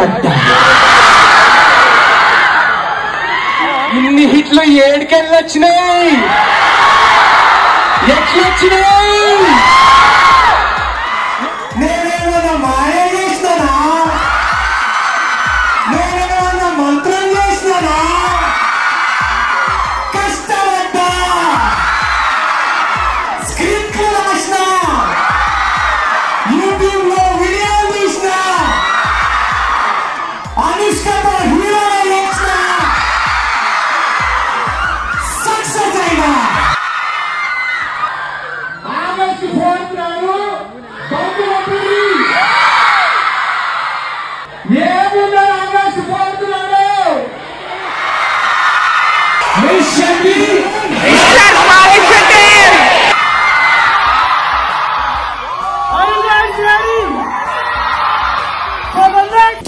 కష్టపడ్డా. ఇన్ని హిట్లు ఏడుకెళ్ళి వచ్చినాయి, ఎట్లొచ్చినాయి? నేనేమన్నా మాయ చేసినానా? నేనేమన్నా మంత్రం చేసినానా? కష్టపడ్డా, స్క్రిప్ట్లు రాసినా, యూట్యూబ్ లో వీడియోలు తీసినా, అనుష్కతో హీరో చేసినా, సక్సెస్ అయినా. ఆగస్టు 4th నాడు ఏమున్నారు? ఆగస్టు 4th నాడు Shetty Imitates Malla. Are you guys ready for the next?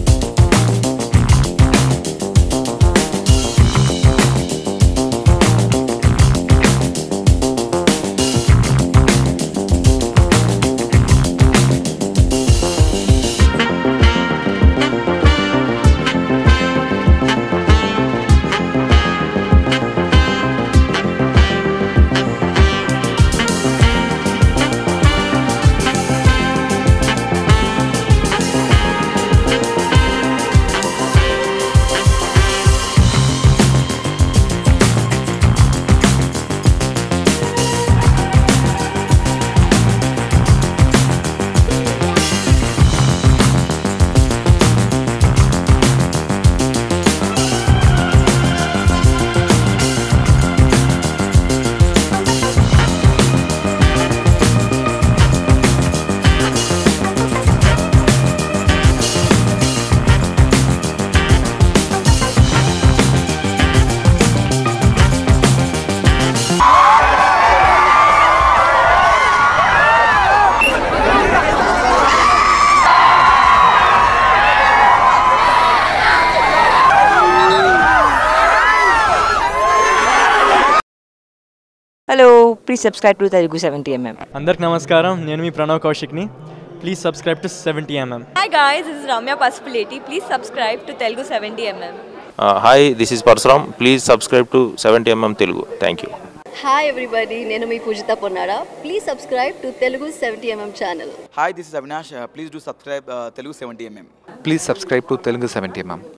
Hello, please subscribe to Telugu 70mm. అందరికి నమస్కారం, నేను మీ ప్రణవ్ కౌశిక్ని. Please subscribe to 70mm. Hi guys, this is Ramya Pasupuleti. Please subscribe to Telugu 70mm. Hi, this is Parsuram. Please subscribe to 70mm Telugu. Thank you. Hi everybody, nenu mee Pujita Ponnara. Please subscribe to Telugu 70mm channel. Hi, this is Avinash. Please do subscribe Telugu 70mm. Please subscribe to Telugu 70mm.